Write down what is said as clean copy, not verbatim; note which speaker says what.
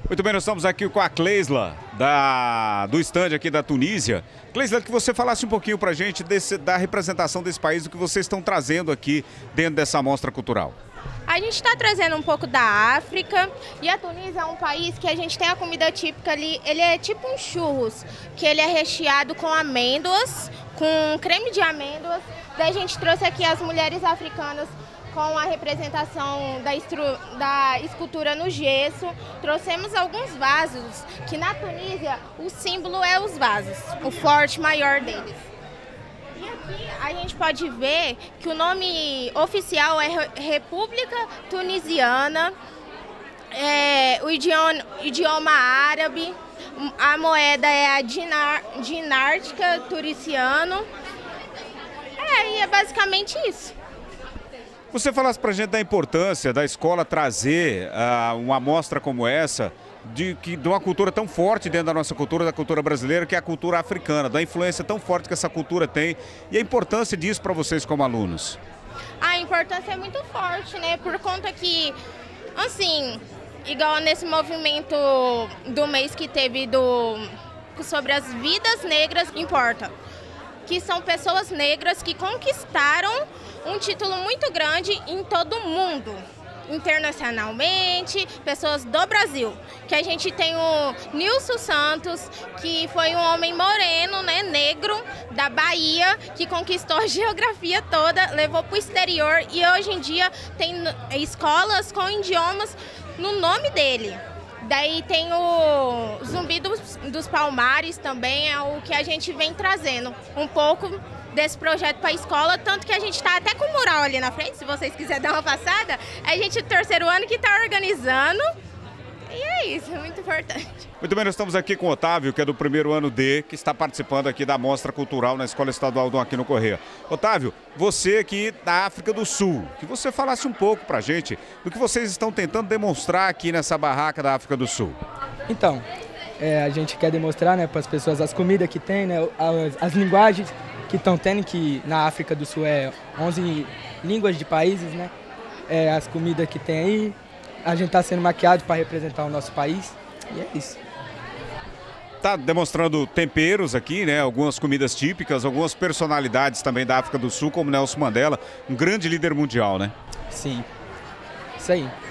Speaker 1: Muito bem, nós estamos aqui com a Cleisla, do stand aqui da Tunísia. Cleisla, que você falasse um pouquinho para a gente da representação desse país, do que vocês estão trazendo aqui dentro dessa mostra cultural.
Speaker 2: A gente está trazendo um pouco da África, e a Tunísia é um país que a gente tem a comida típica ali, ele é tipo um churros, que ele é recheado com amêndoas, com creme de amêndoas. Daí a gente trouxe aqui as mulheres africanas com a representação da escultura no gesso. Trouxemos alguns vasos, que na Tunísia o símbolo é os vasos, o forte maior deles. E aqui a gente pode ver que o nome oficial é República Tunisiana, o idioma árabe, a moeda é a dinártica turiciano. E é basicamente isso.
Speaker 1: Você falasse para a gente da importância da escola trazer uma amostra como essa, de uma cultura tão forte dentro da nossa cultura, da cultura brasileira, que é a cultura africana, da influência tão forte que essa cultura tem, e a importância disso para vocês como alunos.
Speaker 2: A importância é muito forte, né? Por conta que, assim, igual nesse movimento do mês que teve sobre as vidas negras, importa. Que são pessoas negras que conquistaram um título muito grande em todo o mundo, internacionalmente, pessoas do Brasil. Que a gente tem o Nilson Santos, que foi um homem moreno, né, negro, da Bahia, que conquistou a geografia toda, levou para o exterior, e hoje em dia tem escolas com idiomas no nome dele. Daí tem o Zumbi dos Palmares também, é o que a gente vem trazendo um pouco desse projeto para a escola, tanto que a gente está até com o mural ali na frente, se vocês quiserem dar uma passada. A gente é o terceiro ano que está organizando, e é isso, é muito importante.
Speaker 1: Muito bem, nós estamos aqui com o Otávio, que é do primeiro ano D, que está participando aqui da Mostra Cultural na Escola Estadual Dom Aquino Corrêa. Otávio, você aqui da África do Sul, que você falasse um pouco para a gente do que vocês estão tentando demonstrar aqui nessa barraca da África do Sul.
Speaker 3: Então, a gente quer demonstrar, né, para as pessoas as comidas que tem, né, as linguagens que estão tendo, que na África do Sul é 11 línguas de países, né, as comidas que tem aí. A gente está sendo maquiado para representar o nosso país, e é isso.
Speaker 1: Está demonstrando temperos aqui, né? Algumas comidas típicas, algumas personalidades também da África do Sul, como Nelson Mandela, um grande líder mundial, né?
Speaker 3: Sim, isso aí.